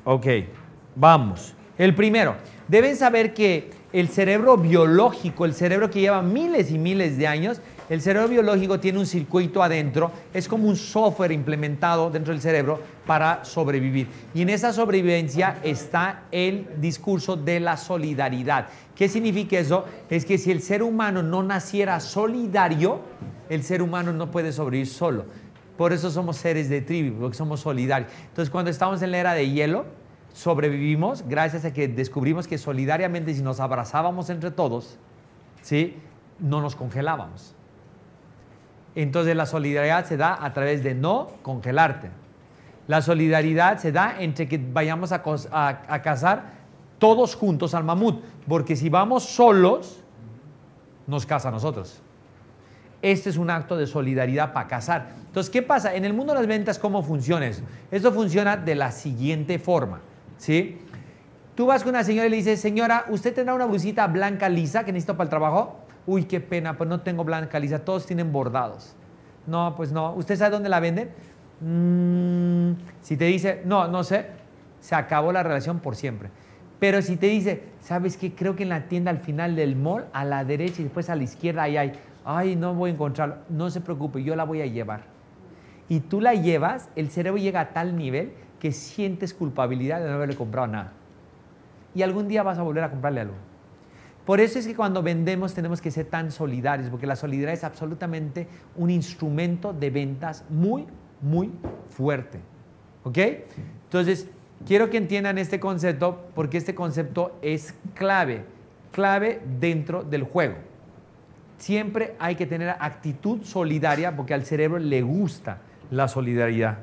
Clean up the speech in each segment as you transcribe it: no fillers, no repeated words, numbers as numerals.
Ok, vamos. El primero, deben saber que el cerebro biológico, el cerebro que lleva miles y miles de años, el cerebro biológico tiene un circuito adentro, es como un software implementado dentro del cerebro para sobrevivir. Y en esa sobrevivencia está el discurso de la solidaridad. ¿Qué significa eso? Es que si el ser humano no naciera solidario, el ser humano no puede sobrevivir solo. Por eso somos seres de tribu, porque somos solidarios. Entonces, cuando estamos en la era de hielo, sobrevivimos gracias a que descubrimos que solidariamente, si nos abrazábamos entre todos, ¿sí?, no nos congelábamos. Entonces la solidaridad se da a través de no congelarte. La solidaridad se da entre que vayamos a cazar todos juntos al mamut, porque si vamos solos, nos caza a nosotros. Este es un acto de solidaridad para cazar. Entonces, ¿qué pasa? En el mundo de las ventas, ¿cómo funciona eso? Esto funciona de la siguiente forma, ¿sí? Tú vas con una señora y le dices, señora, ¿usted tendrá una blusita blanca lisa que necesito para el trabajo? Uy, qué pena, pues no tengo blanca lisa, todos tienen bordados. No, pues no. ¿Usted sabe dónde la venden? Si te dice, no, no sé, se acabó la relación por siempre. Pero si te dice, ¿sabes qué? Creo que en la tienda al final del mall, a la derecha y después a la izquierda, ahí hay. Ay, no voy a encontrarlo. No se preocupe, yo la voy a llevar. Y tú la llevas, el cerebro llega a tal nivel que sientes culpabilidad de no haberle comprado nada. Y algún día vas a volver a comprarle algo. Por eso es que cuando vendemos tenemos que ser tan solidarios, porque la solidaridad es absolutamente un instrumento de ventas muy, muy fuerte. ¿Ok? Entonces, quiero que entiendan este concepto, porque este concepto es clave dentro del juego. Siempre hay que tener actitud solidaria, porque al cerebro le gusta la solidaridad.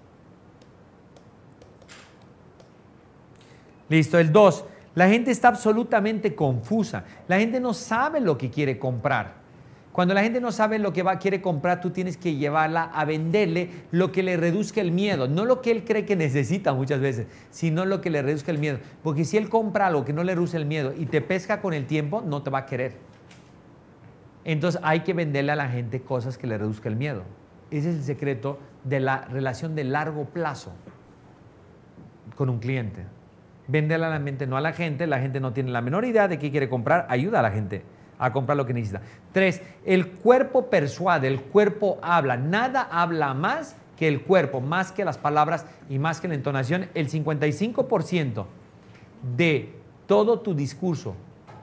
Listo, el 2. La gente está absolutamente confusa. La gente no sabe lo que quiere comprar. Cuando la gente no sabe lo que quiere comprar, tú tienes que llevarla a venderle lo que le reduzca el miedo. No lo que él cree que necesita muchas veces, sino lo que le reduzca el miedo. Porque si él compra algo que no le reduce el miedo y te pesca con el tiempo, no te va a querer. Entonces hay que venderle a la gente cosas que le reduzca el miedo. Ese es el secreto de la relación de largo plazo con un cliente. Venderle a la mente, no a la gente no tiene la menor idea de qué quiere comprar, ayuda a la gente a comprar lo que necesita. 3, el cuerpo persuade, el cuerpo habla, nada habla más que el cuerpo, más que las palabras y más que la entonación. El 55% de todo tu discurso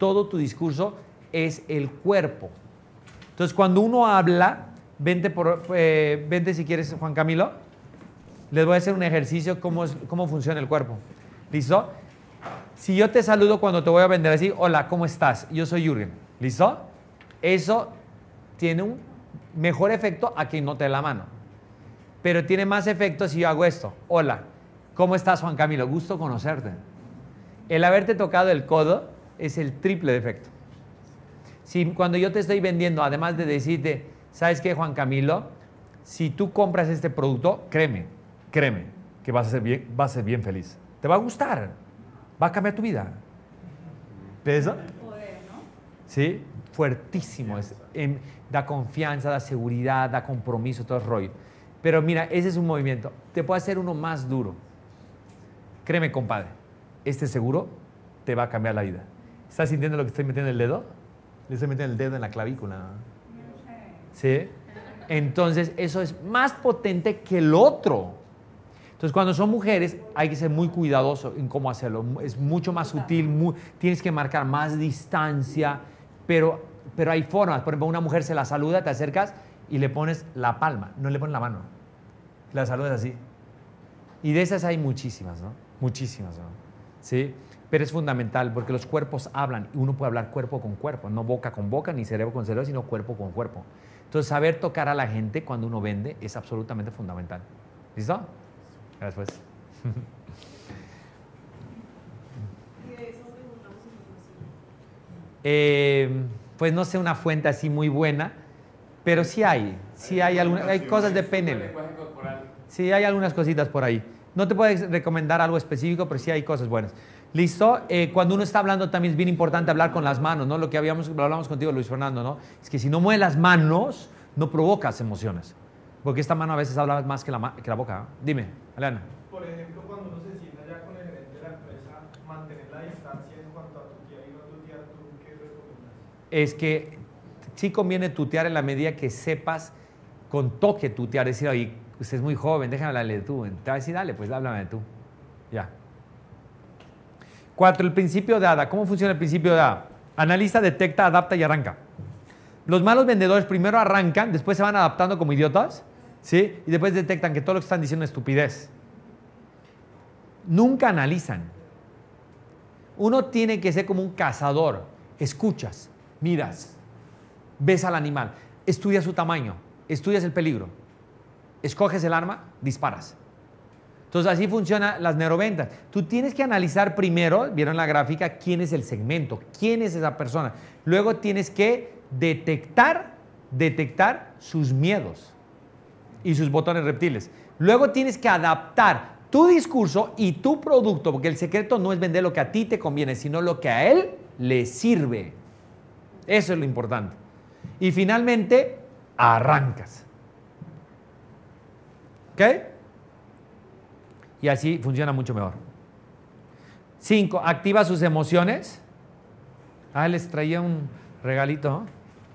es el cuerpo. Entonces, cuando uno habla, vente si quieres, Juan Camilo, les voy a hacer un ejercicio cómo funciona el cuerpo. ¿Listo? Si yo te saludo cuando te voy a vender así, hola, ¿cómo estás? Yo soy Jürgen. ¿Listo? Eso tiene un mejor efecto a quien no te dé la mano. Pero tiene más efecto si yo hago esto. Hola, ¿cómo estás, Juan Camilo? Gusto conocerte. El haberte tocado el codo es el triple de efecto. Si cuando yo te estoy vendiendo, además de decirte, ¿sabes qué, Juan Camilo? Si tú compras este producto, créeme, que vas a ser bien feliz. Te va a gustar, va a cambiar tu vida. ¿Ves eso? Poder, ¿no? Sí, fuertísimo. Da confianza, da seguridad, da compromiso, todo el rollo. Pero mira, ese es un movimiento. Te puede hacer uno más duro. Créeme, compadre, este seguro te va a cambiar la vida. ¿Estás sintiendo lo que estoy metiendo el dedo? Le estoy metiendo el dedo en la clavícula. ¿Sí? Entonces, eso es más potente que el otro. Entonces, cuando son mujeres, hay que ser muy cuidadoso en cómo hacerlo. Es mucho más sutil, tienes que marcar más distancia, pero hay formas. Por ejemplo, una mujer se la saluda, te acercas y le pones la palma, no le pones la mano. La saludas así. Y de esas hay muchísimas, ¿no? Muchísimas, ¿no? ¿Sí? Pero es fundamental porque los cuerpos hablan y uno puede hablar cuerpo con cuerpo, no boca con boca ni cerebro con cerebro, sino cuerpo con cuerpo. Entonces, saber tocar a la gente cuando uno vende es absolutamente fundamental. ¿Listo? Gracias. ¿Y de eso preguntamos información? Pues no sé una fuente así muy buena, pero sí hay cosas de PNL. Sí hay algunas cositas por ahí. No te puedo recomendar algo específico, pero sí hay cosas buenas. ¿Listo? Cuando uno está hablando también es bien importante hablar con las manos, ¿no? Lo que hablamos contigo, Luis Fernando, ¿no? Es que si no mueves las manos, no provocas emociones. Porque esta mano a veces habla más que la boca, ¿eh? Dime, Eliana. Por ejemplo, cuando uno se sienta ya con el mantener la distancia en cuanto a tutear y no tutear, ¿tú qué recomiendas? Es que sí conviene tutear en la medida que sepas con toque tutear, decir, oye, usted es muy joven, déjame hablarle de tú. Te va a decir, dale, pues háblame de tú. Ya. 4. El principio de ADA. ¿Cómo funciona el principio de ADA? Analiza, detecta, adapta y arranca. Los malos vendedores primero arrancan, después se van adaptando como idiotas, ¿sí? Y después detectan que todo lo que están diciendo es estupidez. Nunca analizan. Uno tiene que ser como un cazador. Escuchas, miras, ves al animal, estudias su tamaño, estudias el peligro, escoges el arma, disparas. Entonces así funcionan las neuroventas. Tú tienes que analizar primero, vieron la gráfica, quién es el segmento, quién es esa persona. Luego tienes que detectar sus miedos y sus botones reptiles. Luego tienes que adaptar tu discurso y tu producto, porque el secreto no es vender lo que a ti te conviene, sino lo que a él le sirve. Eso es lo importante. Y finalmente, arrancas. ¿Ok? Y así funciona mucho mejor. 5. Activa sus emociones. Les traía un regalito, ¿no?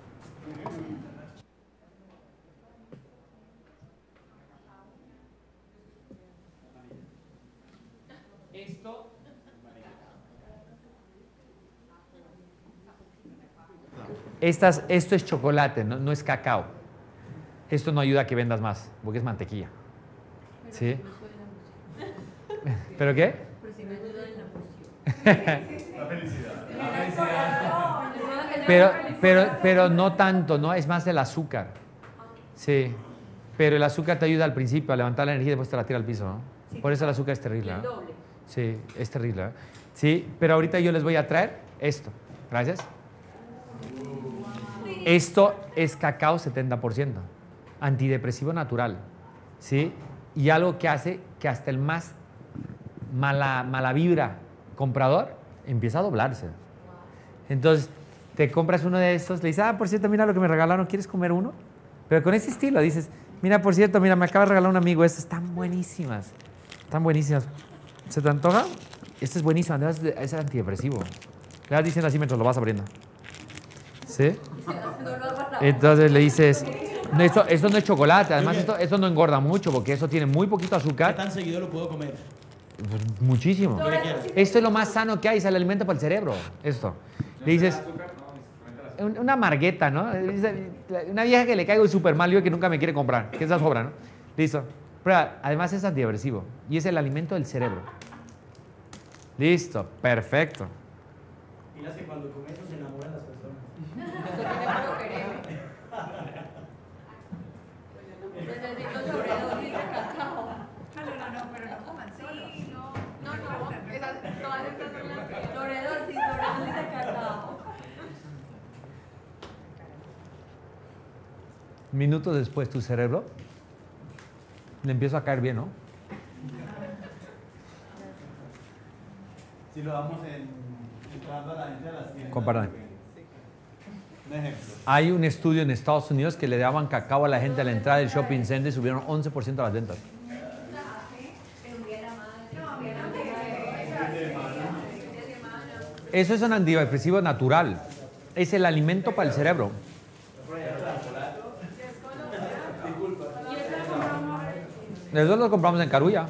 Esto es chocolate, no es cacao. Esto no ayuda a que vendas más, porque es mantequilla. ¿Sí? ¿Pero qué? Pero si me ayuda en la emoción. La felicidad. Pero no tanto, ¿no? Es más el azúcar. Sí. Pero el azúcar te ayuda al principio a levantar la energía y después te la tira al piso, ¿no? Por eso el azúcar es terrible. El doble. Sí, es terrible. Sí, pero ahorita yo les voy a traer esto. Gracias. Esto es cacao 70%. Antidepresivo natural. ¿Sí? Y algo que hace que hasta el más mala vibra comprador empieza a doblarse. Entonces, te compras uno de estos, le dices, por cierto, mira lo que me regalaron, ¿quieres comer uno? Pero con ese estilo, dices, mira, por cierto, mira, me acaba de regalar un amigo estas, están buenísimas. Están buenísimas. ¿Se te antoja? Este es buenísimo, además es antidepresivo. Le vas diciendo así mientras lo vas abriendo. ¿Sí? Entonces le dices, no, esto no es chocolate, además esto no engorda mucho porque eso tiene muy poquito ¿Qué azúcar. tan seguido lo puedo comer? Pues, muchísimo. Lo que quiera. Esto es lo más sano que hay, es el alimento para el cerebro. Esto. Le dices, una margueta, ¿no? Una vieja que le caigo súper mal y que nunca me quiere comprar, que esa sobra, ¿no? Listo. Pero además es antidepresivo y es el alimento del cerebro. Listo, perfecto. Y las que cuando comen eso se enamoran las personas. Necesito sobredosis de cacao. No, pero no coman solo. No, todas estas son las que... Sobredosis de cacao. Minutos después, tu cerebro le empieza a caer bien, ¿no? Si lo damos entrando a la gente a las tiendas. Compárame. Un ejemplo. Hay un estudio en Estados Unidos que le daban cacao a la gente a la entrada del shopping center y subieron 11% las ventas. Eso es un antidepresivo natural. Es el alimento para el cerebro. Nosotros lo compramos en Carulla.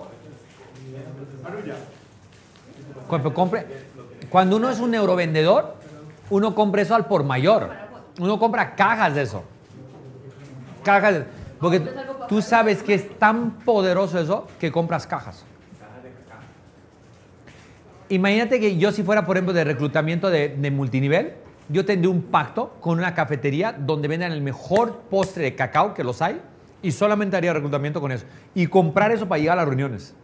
Cuando uno es un neurovendedor, uno compra eso al por mayor. Uno compra cajas de eso. Cajas de... Porque tú sabes que es tan poderoso eso que compras cajas. Imagínate que yo si fuera, por ejemplo, de reclutamiento de multinivel, yo tendría un pacto con una cafetería donde vendan el mejor postre de cacao que los hay y solamente haría reclutamiento con eso. Y comprar eso para llegar a las reuniones.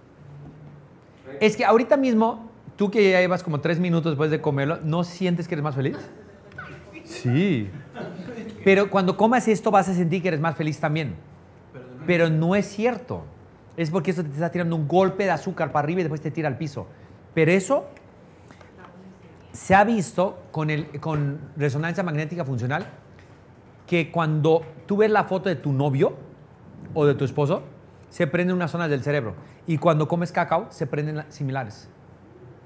Es que ahorita mismo, tú que ya llevas como 3 minutos después de comerlo, ¿no sientes que eres más feliz? Sí. Pero cuando comas esto vas a sentir que eres más feliz también. Pero no es cierto. Es porque eso te está tirando un golpe de azúcar para arriba y después te tira al piso. Pero eso se ha visto con resonancia magnética funcional que cuando tú ves la foto de tu novio o de tu esposo, se prenden unas zonas del cerebro. Y cuando comes cacao, se prenden similares.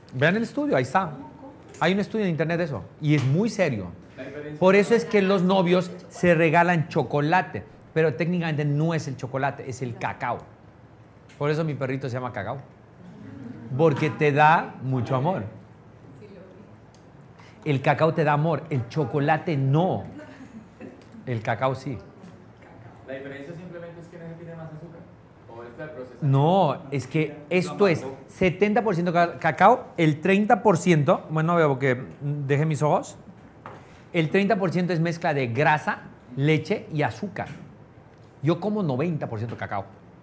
Vean el estudio, ahí está. Hay un estudio en internet de eso y es muy serio. Por eso es que los novios se regalan chocolate, pero técnicamente no es el chocolate, es el cacao. Por eso mi perrito se llama Cacao, porque te da mucho amor. El cacao te da amor, el chocolate no. El cacao sí. La diferencia simplemente es que no tiene más azúcar. ¿O es el proceso? No, es que esto es 70% cacao, el 30%, bueno, no veo porque dejé mis ojos, el 30% es mezcla de grasa, leche y azúcar. Yo como 90% cacao.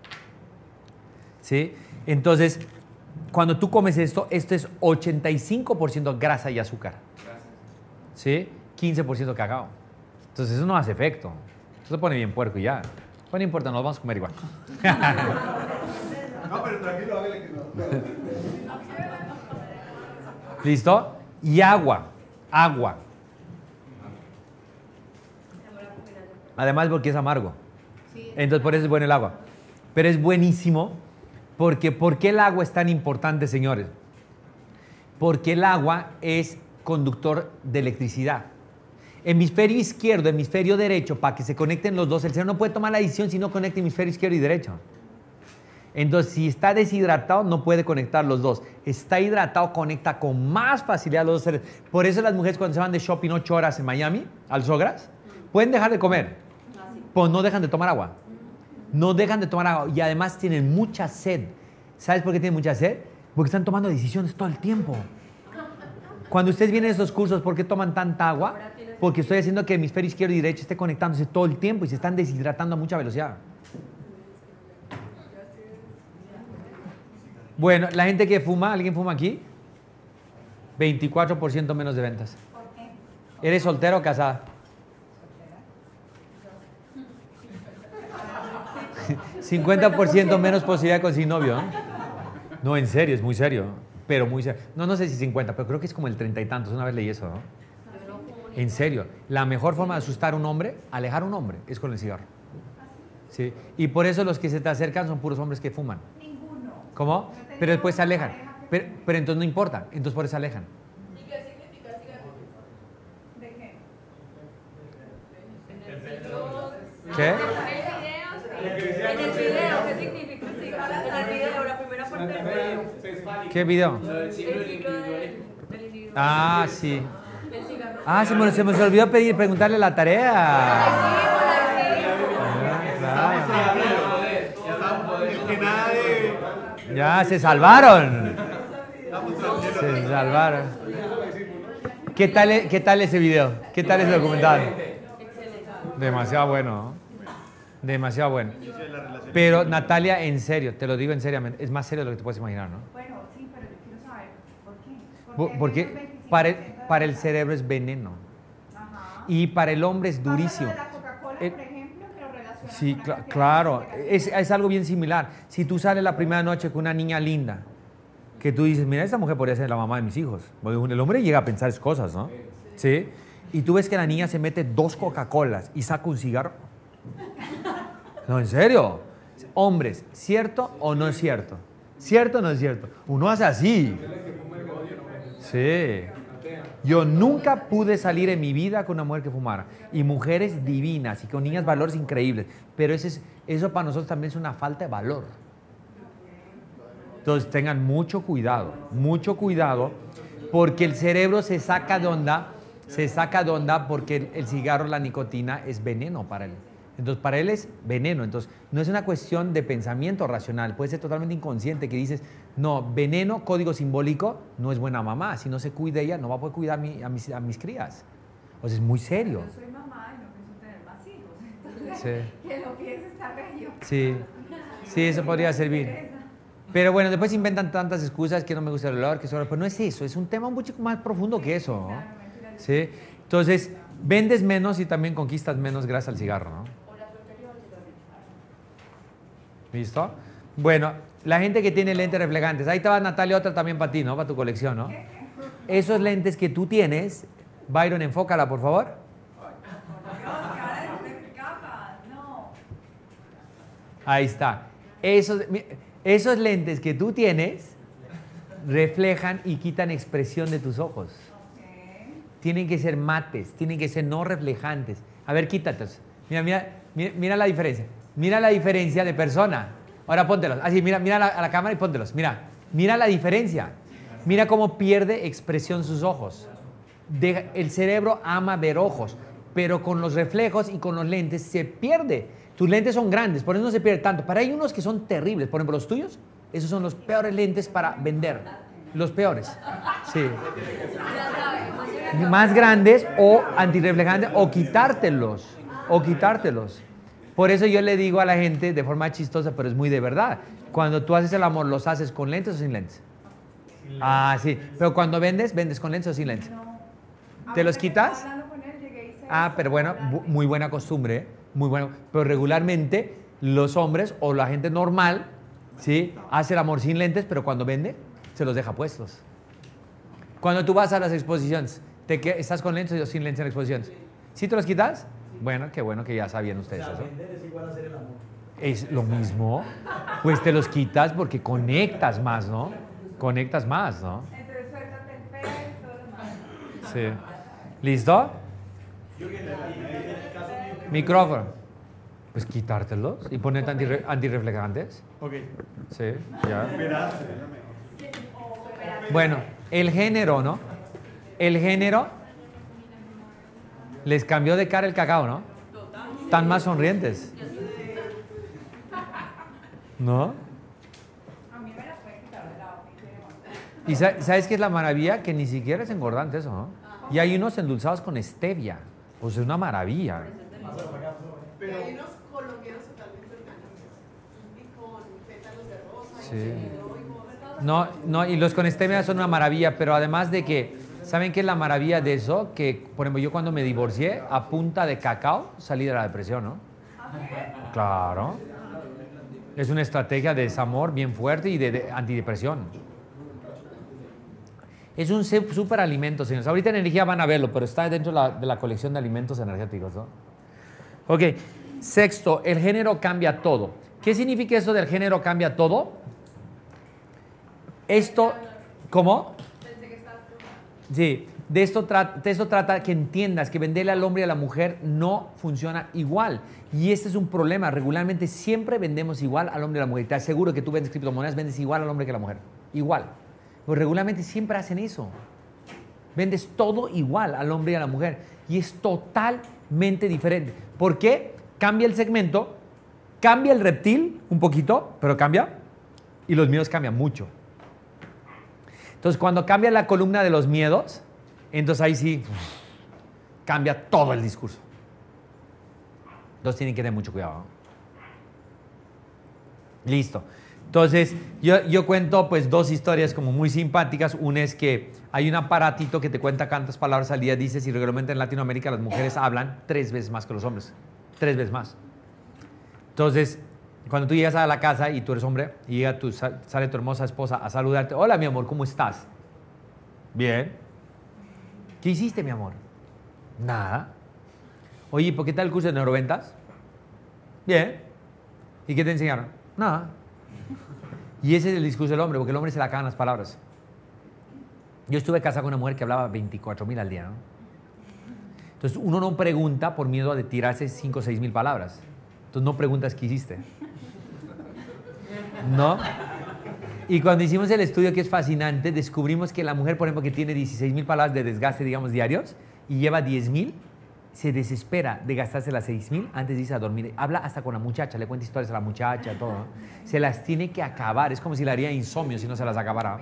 ¿Sí? Entonces, cuando tú comes esto es 85% grasa y azúcar. ¿Sí? 15% cacao. Entonces, eso no hace efecto. Eso se pone bien puerco y ya. Pues no importa, nos vamos a comer igual. No, pero tranquilo, hágale que no. ¿Listo? Y agua. Agua. Además porque es amargo. Entonces por eso es bueno el agua. Pero es buenísimo porque ¿por qué el agua es tan importante, señores? Porque el agua es conductor de electricidad. Hemisferio izquierdo, hemisferio derecho, para que se conecten los dos. El cerebro no puede tomar la decisión si no conecta hemisferio izquierdo y derecho. Entonces, si está deshidratado, no puede conectar los dos. Está hidratado, conecta con más facilidad los dos cerebros. Por eso las mujeres cuando se van de shopping 8 horas en Miami, al Sogras, pueden dejar de comer, pues no dejan de tomar agua. No dejan de tomar agua y además tienen mucha sed. ¿Sabes por qué tienen mucha sed? Porque están tomando decisiones todo el tiempo. Cuando ustedes vienen a estos cursos, ¿por qué toman tanta agua? Porque estoy haciendo que el hemisferio izquierdo y derecho esté conectándose todo el tiempo y se están deshidratando a mucha velocidad. Bueno, la gente que fuma, ¿alguien fuma aquí? 24% menos de ventas. ¿Por qué? ¿Eres soltera o casada? 50% menos posibilidad de conseguir novio, ¿no? No, en serio, es muy serio. Pero muy serio. No, no sé si 50, pero creo que es como el 30 y tantos. Una vez leí eso, ¿no? En serio. La mejor forma de asustar a un hombre, alejar a un hombre, es con el cigarro. Sí. Y por eso los que se te acercan son puros hombres que fuman. Ninguno. ¿Cómo? Pero después se alejan. Pero entonces no importa. Entonces por eso se alejan. ¿Y qué significa cigarro? ¿De qué? ¿Qué? En el video, ¿qué significa cigarro? En el video, la primera parte del video. ¿Qué video? El ciclo del individualismo. Ah, sí. El cigarro. Ah, se me olvidó preguntarle la tarea. Que nada de... Ya, se salvaron. Se salvaron. ¿Qué tal ese video? ¿Qué tal ese documental? Demasiado bueno, ¿no? Demasiado bueno. Pero Natalia, en serio, te lo digo en seriamente, es más serio de lo que te puedes imaginar, ¿no? Bueno, sí, pero yo quiero saber por qué. Porque para el cerebro es veneno. Ajá. Y para el hombre es durísimo. Pasa lo de la Coca-Cola, por ejemplo, que lo relacionan Sí, con la claro, es algo bien similar. Si tú sales la primera noche con una niña linda, que tú dices, mira, esta mujer podría ser la mamá de mis hijos. Porque el hombre llega a pensar esas cosas, ¿no? Sí. Y tú ves que la niña se mete 2 Coca-Colas y saca un cigarro. No, en serio. Hombres, ¿cierto o no es cierto? ¿Cierto o no es cierto? Uno hace así. Sí. Yo nunca pude salir en mi vida con una mujer que fumara. Y mujeres divinas y con niñas valores increíbles. Pero eso para nosotros también es una falta de valor. Entonces tengan mucho cuidado, porque el cerebro se saca de onda porque el cigarro, la nicotina es veneno para él. Entonces para él es veneno. Entonces no es una cuestión de pensamiento racional, puede ser totalmente inconsciente que dices, no, veneno, código simbólico, no es buena mamá. Si no se cuida ella, no va a poder cuidar a mis crías. O sea, es muy serio. Yo soy mamá y no pienso tener más hijos. Entonces, Sí. que lo piense está bello. Sí, eso podría servir. Pero bueno, después inventan tantas excusas que no me gusta el olor, que solo, pero no es eso, es un tema un poco más profundo que eso, ¿no? ¿Sí? Entonces, vendes menos y también conquistas menos gracias al cigarro, ¿no? ¿Listo? Bueno, la gente que tiene lentes reflejantes, ahí te va Natalia, otra también para ti, ¿no? Para tu colección, ¿no? Esos lentes que tú tienes, Byron, enfócala, por favor. No. Ahí está. Esos lentes que tú tienes reflejan y quitan expresión de tus ojos. Tienen que ser mates, tienen que ser no reflejantes. A ver, quítatelos. Mira la diferencia. Mira la diferencia de persona. Ahora póntelos. Así, mira a la cámara y póntelos. Mira la diferencia. Mira cómo pierde expresión sus ojos. El cerebro ama ver ojos, pero con los reflejos y con los lentes se pierde. Tus lentes son grandes, por eso no se pierde tanto. Pero hay unos que son terribles. Por ejemplo, los tuyos, esos son los peores lentes para vender. Los peores. Sí. Más grandes o antirreflejantes o quitártelos. Por eso yo le digo a la gente de forma chistosa, pero es muy de verdad. Cuando tú haces el amor, ¿los haces con lentes o sin lentes? Ah, sí. Pero cuando vendes con lentes o sin lentes. ¿Te los quitas? Ah, pero bueno, muy buena costumbre, ¿eh? Muy bueno. Pero regularmente los hombres o la gente normal, ¿sí? Hace el amor sin lentes, pero cuando vende, se los deja puestos. Cuando tú vas a las exposiciones, ¿estás con lentes o sin lentes en exposiciones? ¿Sí te los quitas? Bueno, qué bueno que ya sabían ustedes eso. Vender es igual a hacer el amor. Es lo mismo. Pues te los quitas porque conectas más, ¿no? Conectas más, ¿no? Entonces suéltate el pelo y todo lo demás. Sí. ¿Listo? Micrófono. Pues quitártelos y ponerte antirreflejantes. Ok. Sí, ya. Bueno, el género, ¿no? El género les cambió de cara el cacao, ¿no? Están más sonrientes. ¿No? A mí me la puede quitar de lado. Y ¿sabes qué es la maravilla? Que ni siquiera es engordante eso, ¿no? Y hay unos endulzados con stevia. O sea, es una maravilla. Pero hay unos colombianos totalmente orgánicos y con pétalos de rosa. Sí. No, y los con stevia son una maravilla, pero además de que, ¿saben qué es la maravilla de eso? Que, por ejemplo, yo cuando me divorcié, a punta de cacao, salí de la depresión, ¿no? Claro. Es una estrategia de desamor bien fuerte y de antidepresión. Es un súper alimento, señores. Ahorita en energía van a verlo, pero está dentro de la colección de alimentos energéticos, ¿no? Ok. Sexto, el género cambia todo. ¿Qué significa eso del género cambia todo? Esto, ¿cómo? Sí, de esto trata que entiendas que venderle al hombre y a la mujer no funciona igual. Y este es un problema. Regularmente siempre vendemos igual al hombre y a la mujer. Te aseguro que tú vendes criptomonedas, vendes igual al hombre que a la mujer. Igual. Pero regularmente siempre hacen eso. Vendes todo igual al hombre y a la mujer. Y es totalmente diferente. ¿Por qué? Cambia el segmento, cambia el reptil un poquito, pero cambia. Y los miedos cambian mucho. Entonces, cuando cambia la columna de los miedos, entonces ahí sí cambia todo el discurso. Entonces tienen que tener mucho cuidado, ¿no? Listo. Entonces, yo cuento pues dos historias como muy simpáticas. Una es que hay un aparatito que te cuenta cuántas palabras al día dices y regularmente en Latinoamérica las mujeres hablan 3 veces más que los hombres. 3 veces más. Entonces, cuando tú llegas a la casa y tú eres hombre y sale tu hermosa esposa a saludarte. Hola, mi amor, ¿cómo estás? Bien. ¿Qué hiciste, mi amor? Nada. Oye, ¿por qué tal el curso de neuroventas? Bien. ¿Y qué te enseñaron? Nada. Y ese es el discurso del hombre, porque el hombre se le acaban las palabras. Yo estuve casado con una mujer que hablaba 24,000 al día, ¿no? Entonces, uno no pregunta por miedo de tirarse 5 o 6 mil palabras. Entonces, no preguntas qué hiciste. ¿No? Y cuando hicimos el estudio, que es fascinante, descubrimos que la mujer, por ejemplo, que tiene 16,000 palabras de desgaste, digamos, diarios, y lleva 10,000, se desespera de gastarse las 6,000 antes de irse a dormir. Habla hasta con la muchacha, le cuenta historias a la muchacha, todo, ¿no? Se las tiene que acabar. Es como si le haría insomnio si no se las acabara.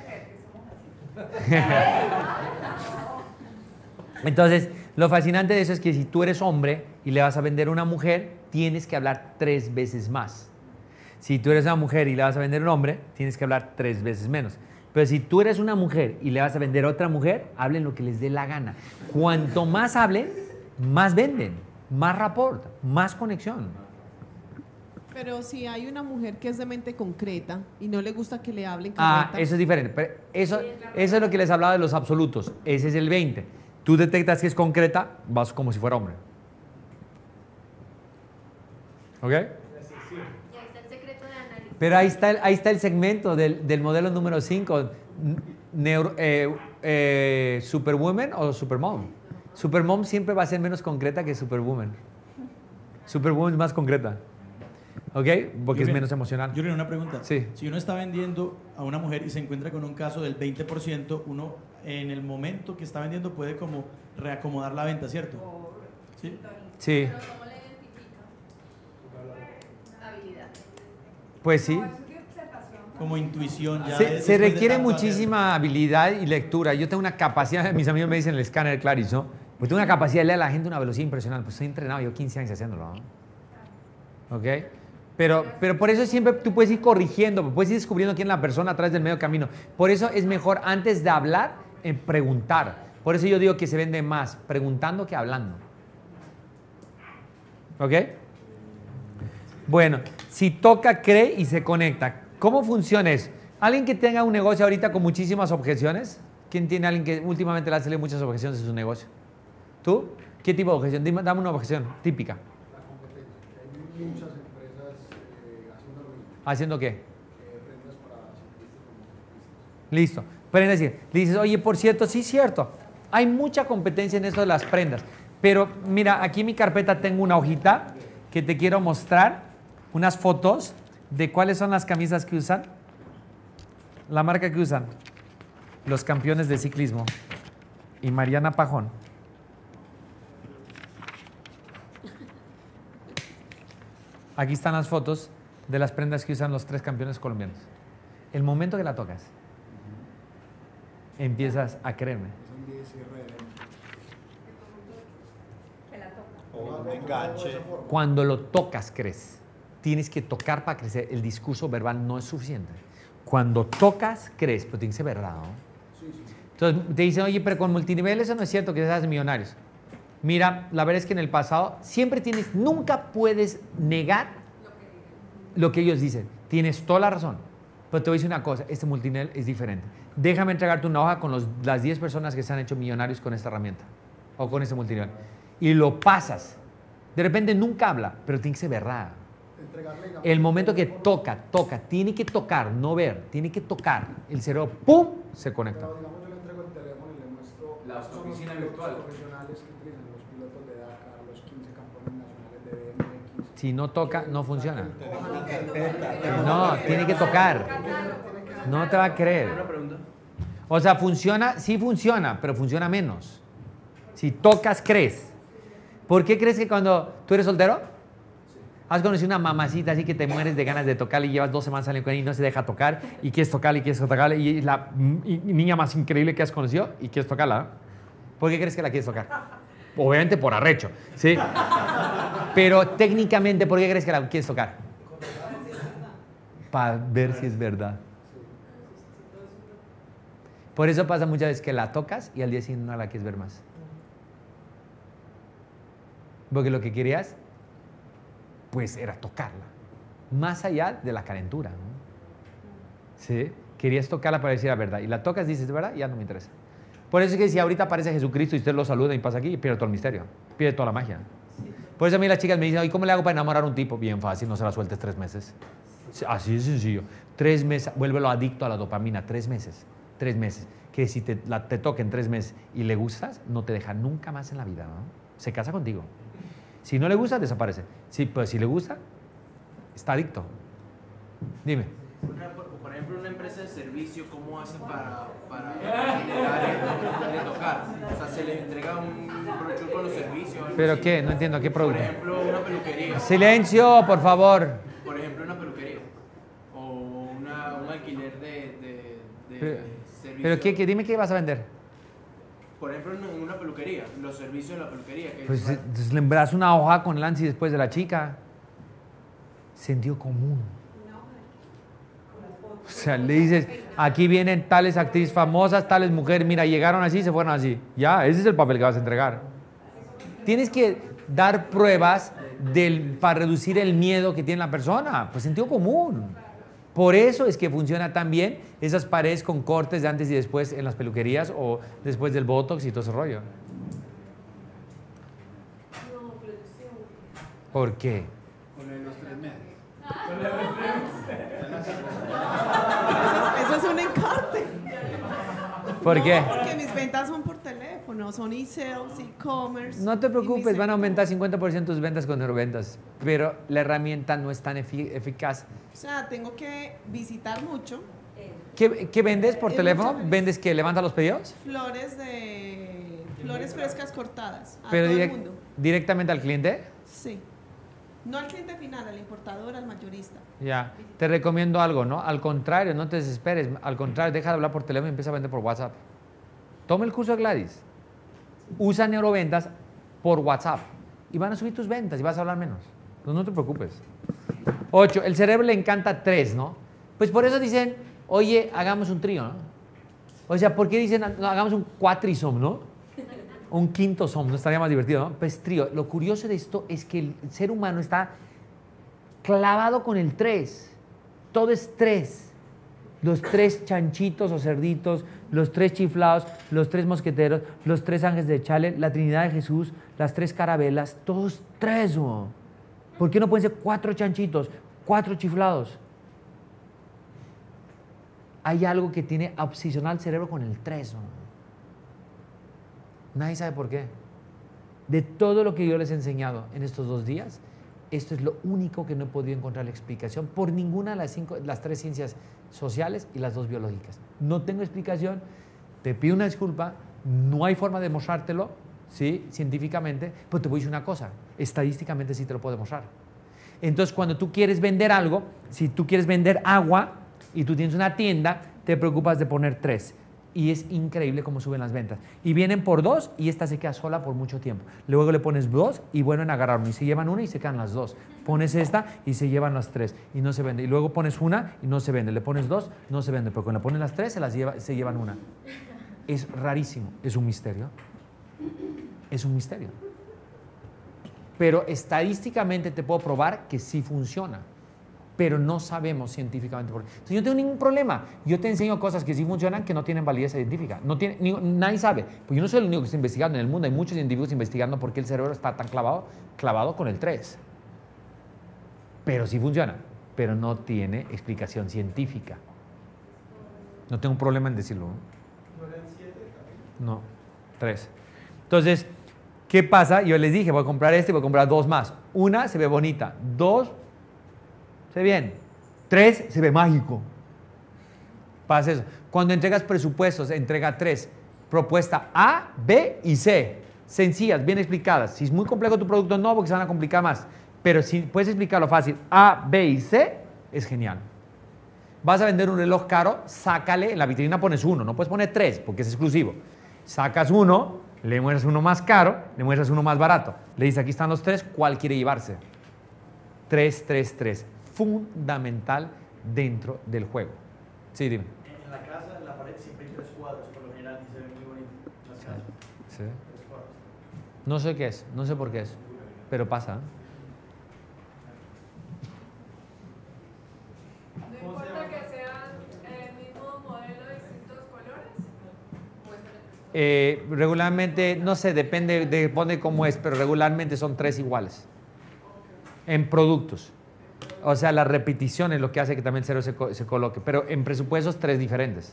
Entonces, lo fascinante de eso es que si tú eres hombre y le vas a vender a una mujer, tienes que hablar 3 veces más. Si tú eres una mujer y le vas a vender a un hombre, tienes que hablar 3 veces menos. Pero si tú eres una mujer y le vas a vender a otra mujer, hablen lo que les dé la gana. Cuanto más hablen, más venden, más rapport, más conexión. Pero si hay una mujer que es de mente concreta y no le gusta que le hablen carreta. Eso es diferente. Pero eso es lo que les hablaba de los absolutos. Ese es el 20. Tú detectas que es concreta, vas como si fuera hombre. ¿Ok? Y ahí está el secreto de analizar Pero ahí está el segmento del modelo número 5. ¿Superwoman o Supermom? Supermom siempre va a ser menos concreta que Superwoman. Superwoman es más concreta. ¿Ok? Porque es menos emocional. Yo tengo una pregunta. Sí. Si uno está vendiendo a una mujer y se encuentra con un caso del 20%, uno en el momento que está vendiendo puede como reacomodar la venta, ¿cierto? ¿Sí? Sí. Pero ¿cómo le identifica? Habilidad. Pues sí. Como intuición. Ya Se después de requiere tanto muchísima habilidad y lectura. Yo tengo una capacidad, mis amigos me dicen el escáner Claris, ¿no? Pues tengo una capacidad de leer a la gente a una velocidad impresionante. Pues estoy entrenado, yo 15 años haciéndolo, ¿no? ¿Ok? Pero por eso siempre tú puedes ir corrigiendo, puedes ir descubriendo quién es la persona a través del medio camino. Por eso es mejor antes de hablar, preguntar. Por eso yo digo que se vende más preguntando que hablando. ¿Ok? Bueno, si toca, cree y se conecta. ¿Cómo funciona eso? ¿Alguien que tenga un negocio ahorita con muchísimas objeciones? ¿Quién tiene a alguien que últimamente le hace muchas objeciones en su negocio? ¿Tú? ¿Qué tipo de objeción? Dame una objeción típica. La competencia. Hay muchas empresas haciendo lo mismo. ¿Haciendo qué? Prendas para ciclistas como ciclistas. Listo. Prendas, le dices, oye, por cierto, sí, cierto. Hay mucha competencia en esto de las prendas. Pero mira, aquí en mi carpeta tengo una hojita que te quiero mostrar, unas fotos de cuáles son las camisas que usan, la marca que usan los campeones de ciclismo y Mariana Pajón. Aquí están las fotos de las prendas que usan los 3 campeones colombianos. El momento que la tocas, empiezas a creerme. Es un día de cierre de venta. Que la toca. O un enganche. Cuando lo tocas, crees. Tienes que tocar para crecer. El discurso verbal no es suficiente. Cuando tocas, crees, pero tiene que ser verdad, ¿no? Sí, sí. Entonces te dicen, oye, pero con multinivel eso no es cierto, que te haces millonarios. Mira, la verdad es que en el pasado siempre nunca puedes negar lo que ellos dicen. Tienes toda la razón. Pero te voy a decir una cosa, este multinivel es diferente. Déjame entregarte una hoja con las 10 personas que se han hecho millonarios con esta herramienta o con este multinivel. Y lo pasas. De repente nunca habla, pero tiene que ser verdad. Entregarle, digamos, El momento que teléfono, toca, tiene que tocar, no ver, tiene que tocar. El cerebro, ¡pum!, se conecta. Pero digamos, yo le entrego el teléfono y le muestro. La son los oficina pilotos virtual. profesionales que utilizan los pilotos de Dakar, los 15 campeones nacionales de BMX. Si no toca, no funciona. Ojalá. No, tiene que tocar. No te va a creer. Una pregunta. O sea, funciona, sí funciona, pero funciona menos. Si tocas, crees. ¿Por qué crees que cuando tú eres soltero? Has conocido una mamacita así que te mueres de ganas de tocarle y llevas 2 semanas saliendo con ella y no se deja tocar y quieres tocarle y quieres tocarle y es la niña más increíble que has conocido y quieres tocarla, ¿no? ¿Por qué crees que la quieres tocar? Obviamente por arrecho, ¿sí? Pero técnicamente, ¿por qué crees que la quieres tocar? Para ver si es verdad. Por eso pasa muchas veces que la tocas y al día siguiente no la quieres ver más. Porque lo que querías, pues era tocarla. Más allá de la calentura, ¿no? ¿Sí? Querías tocarla para decir la verdad. Y la tocas, dices, ¿de verdad? Ya no me interesa. Por eso es que si ahorita aparece Jesucristo y usted lo saluda y pasa aquí, pierde todo el misterio. Pierde toda la magia. Por eso a mí las chicas me dicen, ¿y cómo le hago para enamorar a un tipo? Bien fácil, no se la sueltes 3 meses. Así de sencillo. 3 meses, vuélvelo adicto a la dopamina. 3 meses. 3 meses. Que si te toca en 3 meses y le gustas, no te deja nunca más en la vida, ¿no? Se casa contigo. Si no le gusta, desaparece. Sí, pues si le gusta, está adicto. Dime. Por ejemplo, una empresa de servicio, ¿cómo hace para generar de tocar? O sea, se les entrega un brochure con los servicios. algo ¿Pero así. qué? No entiendo. ¿Qué Por producto? ejemplo, una peluquería. Silencio, por favor. Por ejemplo, una peluquería. O un alquiler de servicios. ¿Pero qué? Dime qué vas a vender. Por ejemplo, en una peluquería, los servicios de la peluquería. Que Pues entonces le envías una hoja con Lancy después de la chica. Sentido común. O sea, le dices, aquí vienen tales actrices famosas, tales mujeres, mira, llegaron así, se fueron así. Ya, ese es el papel que vas a entregar. Tienes que dar pruebas para reducir el miedo que tiene la persona. Pues sentido común. Por eso es que funciona tan bien esas paredes con cortes de antes y después en las peluquerías o después del Botox y todo ese rollo. ¿Por qué? Con los 3 meses. ¿Por qué? Porque mis ventas son por teléfono, son e-sales, e-commerce. No te y preocupes, mis van a ventas- aumentar 50% tus ventas con neuroventas, pero la herramienta no es tan eficaz. O sea, tengo que visitar mucho. ¿Qué vendes por Es teléfono? mucho. ¿Vendes que levanta los pedidos? Flores frescas cortadas a Pero todo el mundo. directamente al cliente. Sí. No al cliente final, al importador, al mayorista. Ya, te recomiendo algo, ¿no? Al contrario, no te desesperes. Al contrario, deja de hablar por teléfono y empieza a vender por WhatsApp. Toma el curso de Gladys. Usa neuroventas por WhatsApp. Y van a subir tus ventas y vas a hablar menos. Entonces no te preocupes. 8. El cerebro le encanta 3, ¿no? Pues por eso dicen, oye, hagamos un trío, ¿no? O sea, ¿por qué dicen, no, hagamos un cuatrisom, ¿no? Un quinto som, ¿no? Estaría más divertido, ¿no? Pues trío. Lo curioso de esto es que el ser humano está clavado con el 3. Todo es 3. Los 3 chanchitos o cerditos, los 3 chiflados, los 3 mosqueteros, los 3 ángeles de Chale, la Trinidad de Jesús, las 3 carabelas, todos 3, ¿no? ¿Por qué no pueden ser 4 chanchitos, 4 chiflados? Hay algo que tiene obsesionado el cerebro con el 3, ¿no? Nadie sabe por qué. De todo lo que yo les he enseñado en estos 2 días, esto es lo único que no he podido encontrar la explicación por ninguna de las 3 ciencias sociales y las 2 biológicas. No tengo explicación, te pido una disculpa, no hay forma de demostrártelo, ¿sí? Científicamente, pero te voy a decir una cosa, estadísticamente sí te lo puedo demostrar. Entonces, cuando tú quieres vender algo, si tú quieres vender agua y tú tienes una tienda, te preocupas de poner 3. Y es increíble cómo suben las ventas. Y vienen por 2 y esta se queda sola por mucho tiempo. Luego le pones 2 y vuelven a agarrar uno. Y se llevan una y se quedan las 2. Pones esta y se llevan las 3 y no se vende. Y luego pones una y no se vende. Le pones 2, no se vende. Pero cuando le pones las 3 se llevan una. Es rarísimo. Es un misterio. Es un misterio. Pero estadísticamente te puedo probar que sí funciona. Pero no sabemos científicamente por qué. Entonces yo no tengo ningún problema. Yo te enseño cosas que sí funcionan que no tienen validez científica. Nadie sabe. Pues yo no soy el único que está investigando en el mundo. Hay muchos científicos investigando por qué el cerebro está tan clavado con el 3. Pero sí funciona. Pero no tiene explicación científica. No tengo un problema en decirlo. ¿No eran 7 también? No, 3. Entonces, ¿qué pasa? Yo les dije, voy a comprar este y voy a comprar 2 más. Una se ve bonita. 2 se ve bien. 3 se ve mágico. Pasa eso. Cuando entregas presupuestos, entrega 3. Propuesta A, B y C. Sencillas, bien explicadas. Si es muy complejo tu producto, no, porque se van a complicar más. Pero si puedes explicarlo fácil, A, B y C, es genial. Vas a vender un reloj caro, sácale, en la vitrina pones 1, no puedes poner 3 porque es exclusivo. Sacas 1, le muestras uno más caro, le muestras uno más barato. Le dices, aquí están los 3, ¿cuál quiere llevarse? 3, 3, 3. Fundamental dentro del juego. Sí, dime. En la casa, en la pared, siempre hay 3 cuadros, por lo general, y se ven muy bonitos las casas. Sí. 3 cuadros. No sé qué es, no sé por qué es, pero pasa. No importa que sean el mismo modelo de distintos colores. Regularmente, no sé, depende cómo es, pero regularmente son 3 iguales. En productos. O sea, la repetición es lo que hace que también el cerebro se coloque. Pero en presupuestos, 3 diferentes.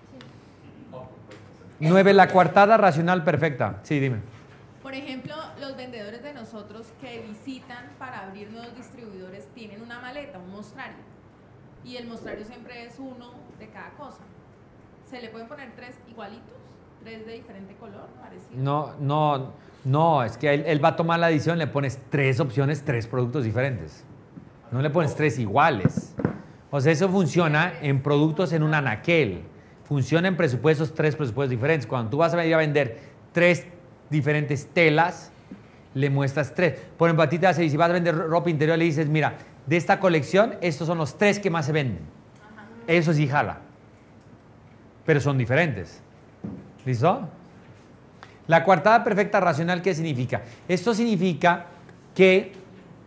9, la coartada racional perfecta. Sí, dime. Por ejemplo, los vendedores de nosotros que visitan para abrir nuevos distribuidores tienen una maleta, un mostrario. Y el mostrario siempre es uno de cada cosa. ¿Se le pueden poner 3 igualitos? 3 de diferente color, parecido. No, es que él va a tomar la decisión, le pones 3 opciones, 3 productos diferentes. No le pones 3 iguales. O sea, eso funciona en productos en un anaquel. Funciona en presupuestos, 3 presupuestos diferentes. Cuando tú vas a ir a vender 3 diferentes telas, le muestras 3. Por ejemplo, a ti te hace, si vas a vender ropa interior, le dices, mira, de esta colección, estos son los 3 que más se venden. Eso sí jala. Pero son diferentes. ¿Listo? La coartada perfecta racional, ¿qué significa? Esto significa que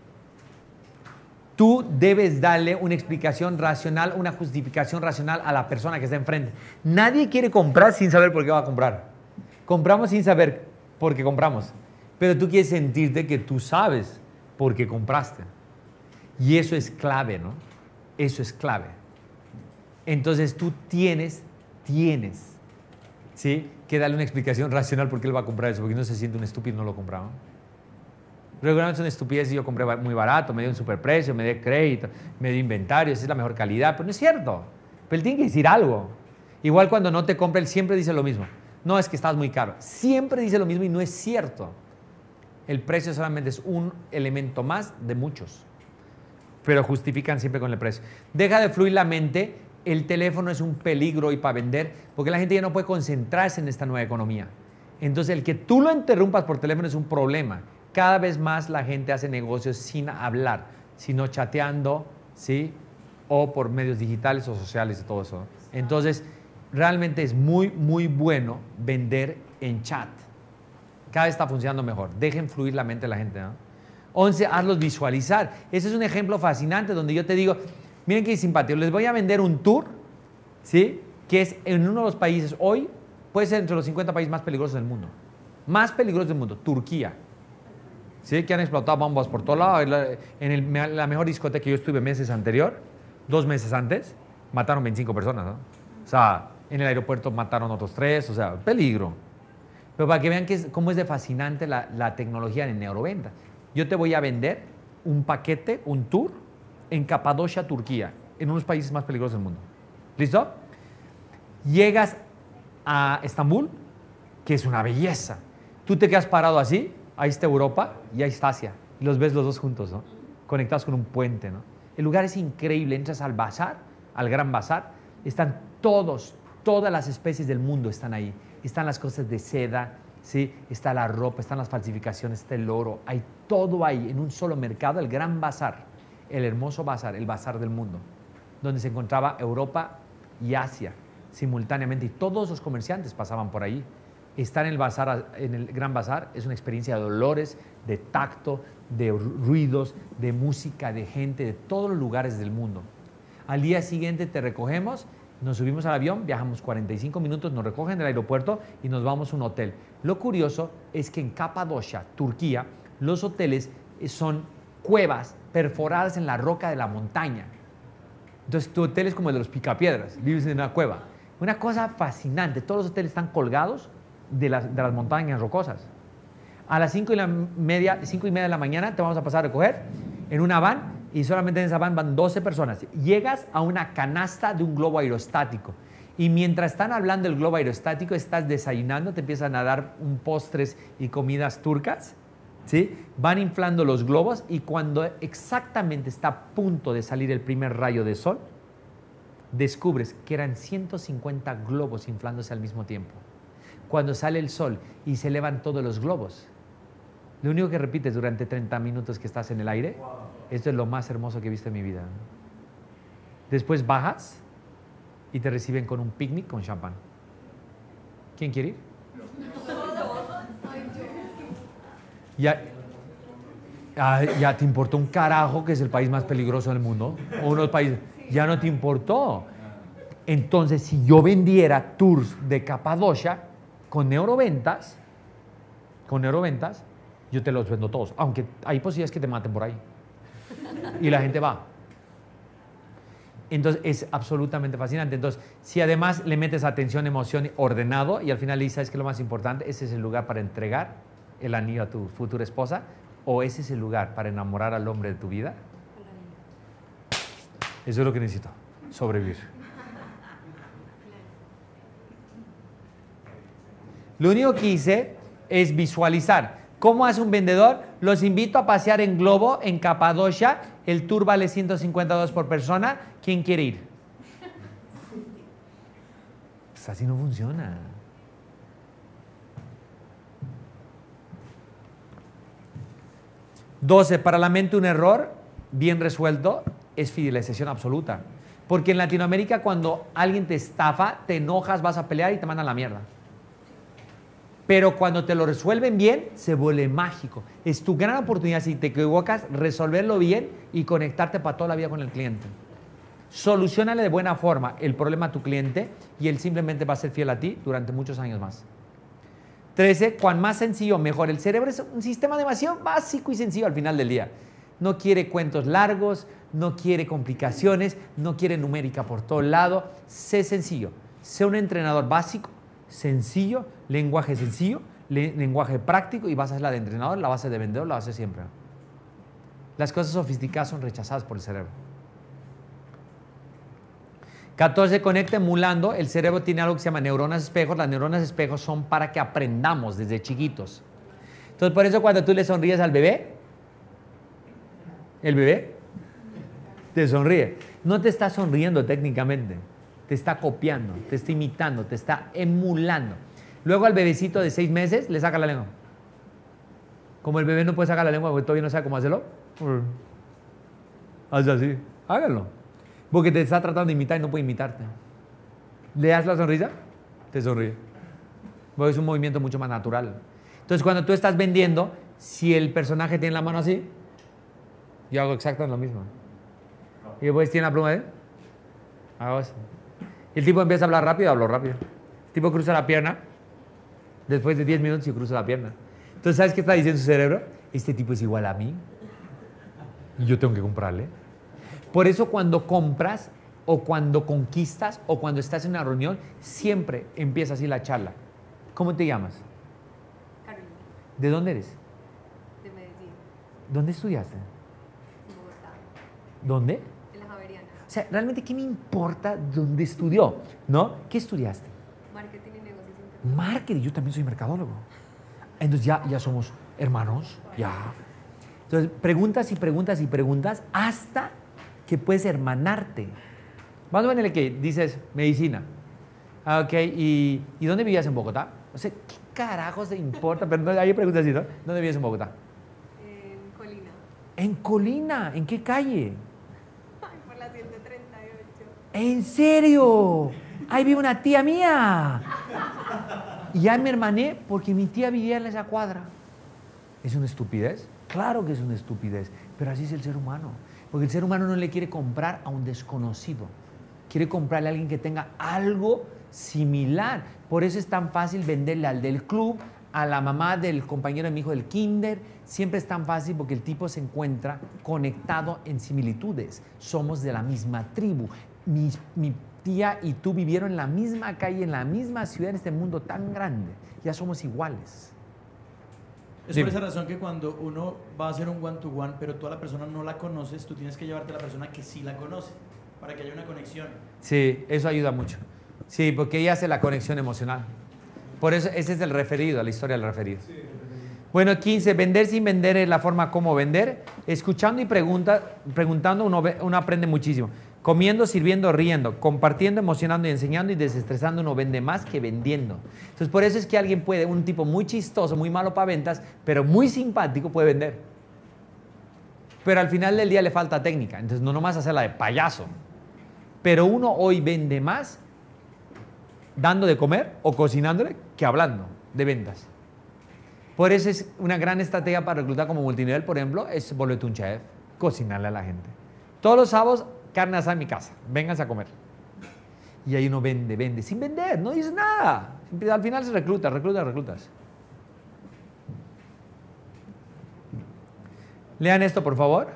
tú debes darle una explicación racional, una justificación racional a la persona que está enfrente. Nadie quiere comprar sin saber por qué va a comprar. Compramos sin saber por qué compramos. Pero tú quieres sentirte que tú sabes por qué compraste. Y eso es clave, ¿no? Eso es clave. Entonces tú tienes ¿sí? Que darle una explicación racional por qué él va a comprar eso, porque no se siente un estúpido y no lo compraba. Regularmente es una estupidez y yo compré muy barato, me dio un superprecio, me dio crédito, me dio inventario, esa es la mejor calidad, pero no es cierto. Pero él tiene que decir algo. Igual cuando no te compra, él siempre dice lo mismo. No, es que estás muy caro. Siempre dice lo mismo y no es cierto. El precio solamente es un elemento más de muchos. Pero justifican siempre con el precio. Deja de fluir la mente. El teléfono es un peligro y para vender, porque la gente ya no puede concentrarse en esta nueva economía. Entonces, el que tú lo interrumpas por teléfono es un problema. Cada vez más la gente hace negocios sin hablar, sino chateando, ¿sí? O por medios digitales o sociales y todo eso. Entonces, realmente es muy, muy bueno vender en chat. Cada vez está funcionando mejor. Dejen fluir la mente de la gente, ¿no? 11, hazlos visualizar. Ese es un ejemplo fascinante donde yo te digo, miren qué simpático, les voy a vender un tour, ¿sí? Que es en uno de los países hoy, puede ser entre los 50 países más peligrosos del mundo. Más peligrosos del mundo, Turquía. ¿Sí? Que han explotado bombas por todo lado. En la mejor discoteca que yo estuve meses anterior, 2 meses antes, mataron 25 personas, ¿no? O sea, en el aeropuerto mataron otros 3, o sea, peligro. Pero para que vean cómo es de fascinante la tecnología en neuroventa. Yo te voy a vender un paquete, un tour, en Capadocia, Turquía, en unos países más peligrosos del mundo. ¿Listo? Llegas a Estambul, que es una belleza. Tú te quedas parado así, ahí está Europa y ahí está Asia. Y los ves los dos juntos, ¿no? Conectados con un puente, ¿no? El lugar es increíble. Entras al bazar, al gran bazar, están todas las especies del mundo están ahí. Están las cosas de seda, ¿sí? Está la ropa, están las falsificaciones, está el oro. Hay todo ahí en un solo mercado, el gran bazar, el hermoso bazar, el bazar del mundo, donde se encontraba Europa y Asia simultáneamente y todos los comerciantes pasaban por ahí. Estar en el bazar, en el gran bazar, es una experiencia de olores, de tacto, de ruidos, de música, de gente, de todos los lugares del mundo. Al día siguiente te recogemos, nos subimos al avión, viajamos 45 minutos, nos recogen del aeropuerto y nos vamos a un hotel. Lo curioso es que en Capadocia, Turquía, los hoteles son cuevas perforadas en la roca de la montaña. Entonces tu hotel es como el de los picapiedras, vives en una cueva. Una cosa fascinante, todos los hoteles están colgados de las montañas rocosas. A las 5:30 de la mañana te vamos a pasar a recoger en una van y solamente en esa van 12 personas. Llegas a una canasta de un globo aerostático y mientras están hablando del globo aerostático estás desayunando, te empiezan a dar postres y comidas turcas, ¿sí? Van inflando los globos y cuando exactamente está a punto de salir el primer rayo de sol, descubres que eran 150 globos inflándose al mismo tiempo. Cuando sale el sol y se elevan todos los globos, lo único que repites durante 30 minutos que estás en el aire, esto es lo más hermoso que he visto en mi vida. Después bajas y te reciben con un picnic con champán. ¿Quién quiere ir? Ya te importó un carajo que es el país más peligroso del mundo, o unos países, ya no te importó. Entonces, si yo vendiera tours de Capadocia con neuroventas, yo te los vendo todos, aunque hay posibilidades que te maten por ahí. Y la gente va. Entonces, es absolutamente fascinante. Entonces, si además le metes atención, emoción, ordenado, y al final le dices, ¿sabes qué es lo más importante? Ese es el lugar para entregar el anillo a tu futura esposa, o ese es el lugar para enamorar al hombre de tu vida. Eso es lo que necesito, sobrevivir. Lo único que hice es visualizar. ¿Cómo hace un vendedor? Los invito a pasear en globo en Capadocia. El tour vale $150 por persona. ¿Quién quiere ir? Pues así no funciona. $12. Para la mente un error bien resuelto es fidelización absoluta. Porque en Latinoamérica cuando alguien te estafa, te enojas, vas a pelear y te mandan a la mierda. Pero cuando te lo resuelven bien, se vuelve mágico. Es tu gran oportunidad, si te equivocas, resolverlo bien y conectarte para toda la vida con el cliente. Soluciónale de buena forma el problema a tu cliente y él simplemente va a ser fiel a ti durante muchos años más. 13. Cuan más sencillo, mejor. El cerebro es un sistema demasiado básico y sencillo al final del día. No quiere cuentos largos, no quiere complicaciones, no quiere numérica por todo lado. Sé sencillo. Sé un entrenador básico sencillo, lenguaje práctico, y vas a ser la de entrenador, la base de vendedor, la base siempre. Las cosas sofisticadas son rechazadas por el cerebro. 14, conecta emulando. El cerebro tiene algo que se llama neuronas espejos. Las neuronas espejos son para que aprendamos desde chiquitos. Entonces, por eso cuando tú le sonríes al bebé, el bebé te sonríe. No te está sonriendo técnicamente, te está copiando, te está imitando, te está emulando. Luego al bebecito de 6 meses le saca la lengua. Como el bebé no puede sacar la lengua porque todavía no sabe cómo hacerlo, haz así, háganlo. Porque te está tratando de imitar y no puede imitarte. Le das la sonrisa, te sonríe. Porque es un movimiento mucho más natural. Entonces, cuando tú estás vendiendo, si el personaje tiene la mano así, yo hago exactamente lo mismo. Y después tiene la pluma de, hago así. El tipo empieza a hablar rápido, hablo rápido. El tipo cruza la pierna, después de 10 minutos y cruza la pierna. Entonces, ¿sabes qué está diciendo su cerebro? Este tipo es igual a mí y yo tengo que comprarle. Por eso cuando compras o cuando conquistas o cuando estás en una reunión, siempre empieza así la charla. ¿Cómo te llamas? Carolina, ¿De dónde eres? de Medellín, ¿Dónde estudiaste? Bogotá, ¿Dónde? en la Javeriana. O sea, realmente, ¿qué me importa dónde estudió? ¿No? ¿Qué estudiaste? Marketing y negocios internacionales. Marketing. Yo también soy mercadólogo. Entonces ya somos hermanos, ya. Entonces, preguntas y preguntas y preguntas hasta que puedes hermanarte. Vamos a ponerle que dices medicina. Ah, ok, ¿y dónde vivías en Bogotá? O sea, ¿qué carajos te importa? Pero no, hay preguntas así, ¿no? ¿Dónde vivías en Bogotá? En Colina. En Colina. ¿En qué calle? Ay, por la 138. ¿En serio? Ahí vive una tía mía. Y ya me hermané porque mi tía vivía en esa cuadra. ¿Es una estupidez? Claro que es una estupidez, pero así es el ser humano. Porque el ser humano no le quiere comprar a un desconocido. Quiere comprarle a alguien que tenga algo similar. Por eso es tan fácil venderle al del club, a la mamá del compañero de mi hijo del kinder. Siempre es tan fácil porque el tipo se encuentra conectado en similitudes. Somos de la misma tribu. Mi tía y tú vivieron en la misma calle, en la misma ciudad, en este mundo tan grande. Ya somos iguales. Es por esa razón que cuando uno va a hacer un one-to-one, pero tú a la persona no la conoces, tú tienes que llevarte a la persona que sí la conoce, para que haya una conexión. Sí, eso ayuda mucho. Sí, porque ella hace la conexión emocional. Por eso ese es el referido, la historia del referido. Bueno, 15, vender sin vender es la forma como vender. Escuchando y preguntando uno aprende muchísimo. Comiendo, sirviendo, riendo, compartiendo, emocionando y enseñando y desestresando, uno vende más que vendiendo. Entonces, por eso es que alguien puede, un tipo muy chistoso, muy malo para ventas, pero muy simpático, puede vender. Pero al final del día le falta técnica, entonces no nomás hacerla de payaso. Pero uno hoy vende más dando de comer o cocinándole que hablando de ventas. Por eso es una gran estrategia para reclutar como multinivel, por ejemplo, es volverte un chef, cocinarle a la gente. Todos los sábados, carne asada en mi casa, vénganse a comer. Y ahí uno vende, sin vender, no dice nada. Al final se reclutas. Lean esto, por favor.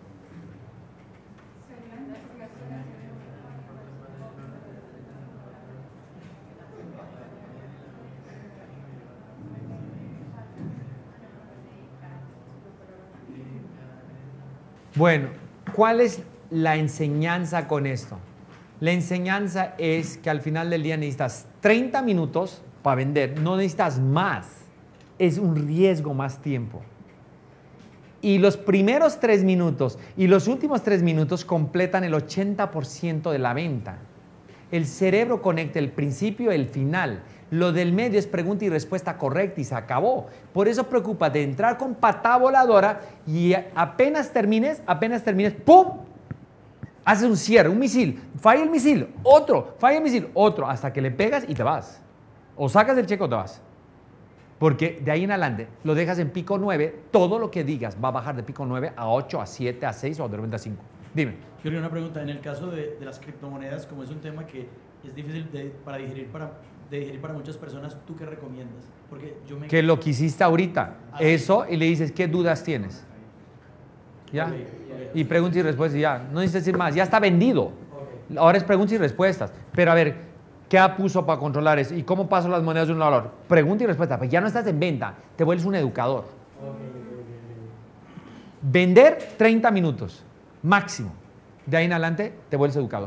Bueno, ¿cuál es la enseñanza con esto? La enseñanza es que al final del día necesitas 30 minutos para vender, no necesitas más. Es un riesgo más tiempo. Y los primeros 3 minutos y los últimos 3 minutos completan el 80% de la venta. El cerebro conecta el principio y el final. Lo del medio es pregunta y respuesta correcta y se acabó. Por eso preocúpate de entrar con patada voladora y apenas termines, ¡pum! Haces un cierre, un misil, falla el misil, otro, falla el misil, otro, hasta que le pegas y te vas. O sacas el cheque o te vas. Porque de ahí en adelante lo dejas en pico 9, todo lo que digas va a bajar de pico 9 a 8, a 7, a 6 o de repente a 5. Dime. Quiero una pregunta. En el caso de las criptomonedas, como es un tema que es difícil de digerir para muchas personas, ¿tú qué recomiendas? Porque yo me... Que lo que hiciste ahorita, eso, y le dices, ¿qué dudas tienes? ¿Ya? Okay. Y preguntas y respuestas y ya. No necesitas decir más, ya está vendido. Ahora es preguntas y respuestas. Pero a ver, ¿Qué puso para controlar eso? ¿Y cómo paso las monedas de un valor? Pregunta y respuesta. Pues ya no estás en venta, te vuelves un educador. Vender 30 minutos, máximo. De ahí en adelante te vuelves educador.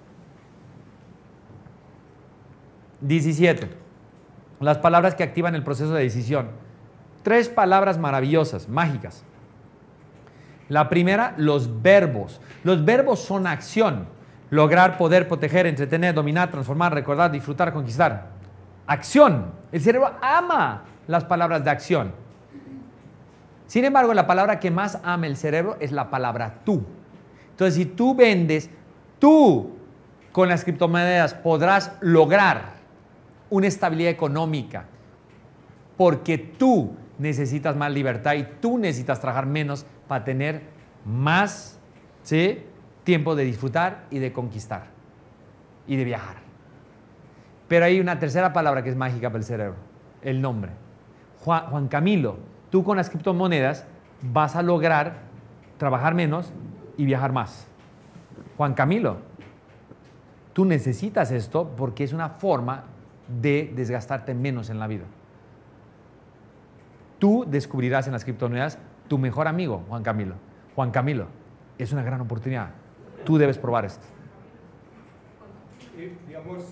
17. Las palabras que activan el proceso de decisión. 3 palabras maravillosas, mágicas. La primera, los verbos. Los verbos son acción. Lograr, poder, proteger, entretener, dominar, transformar, recordar, disfrutar, conquistar. Acción. El cerebro ama las palabras de acción. Sin embargo, la palabra que más ama el cerebro es la palabra tú. Entonces, si tú vendes, tú con las criptomonedas podrás lograr una estabilidad económica porque tú necesitas más libertad y tú necesitas trabajar menos para tener más, ¿sí?, tiempo de disfrutar y de conquistar y de viajar. Pero hay una tercera palabra que es mágica para el cerebro, el nombre. Juan Camilo, tú con las criptomonedas vas a lograr trabajar menos y viajar más. Juan Camilo, tú necesitas esto porque es una forma de desgastarte menos en la vida. Tú descubrirás en las criptomonedas tu mejor amigo, Juan Camilo. Juan Camilo, es una gran oportunidad. Tú debes probar esto. Digamos,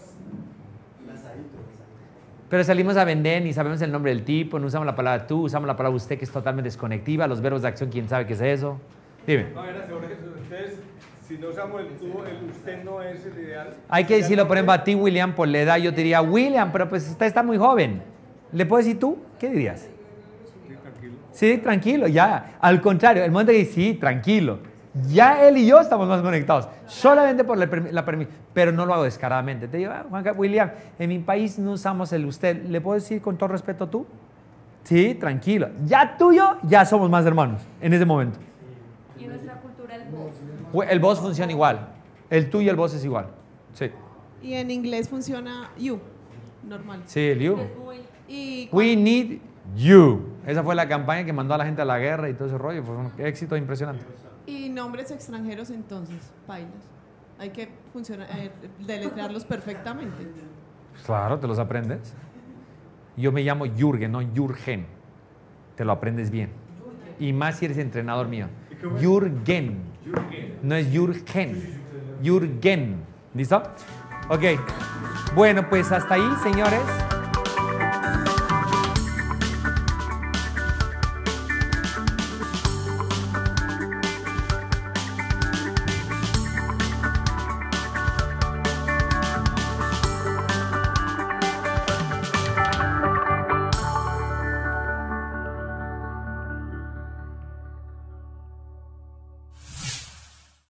pero salimos a vender, ni sabemos el nombre del tipo, no usamos la palabra tú, usamos la palabra usted, que es totalmente desconectiva, los verbos de acción, ¿quién sabe qué es eso? Dime. no, era sobre eso. Entonces, si no usamos el tú, el usted no es el ideal. Hay que decirlo, por ejemplo, a ti, William, por la edad, yo te diría, William, pero pues usted está muy joven. ¿Le puedo decir tú? ¿Qué dirías? Sí, tranquilo. Sí, tranquilo, ya. Al contrario, el momento que dice, sí, tranquilo. Ya él y yo estamos más conectados. Solamente por la permisión. Pero no lo hago descaradamente. Te digo, William, en mi país no usamos el usted. ¿Le puedo decir con todo respeto tú? Sí, tranquilo. Ya tú y yo, ya somos más hermanos en ese momento. Y en nuestra cultura el vos. El vos funciona igual. El tú y el vos es igual. Sí. Y en inglés funciona you, normal. Sí, el you. Es muy... Y We need you. Esa fue la campaña que mandó a la gente a la guerra y todo ese rollo. Fue un éxito impresionante. Y nombres extranjeros entonces, bailas. Hay que deletrearlos perfectamente. Claro, te los aprendes. Yo me llamo Jürgen, no Jürgen. Te lo aprendes bien. Y más si eres entrenador mío. Jürgen. No es Jürgen. Jürgen. ¿Listo? Ok. Bueno, pues hasta ahí, señores.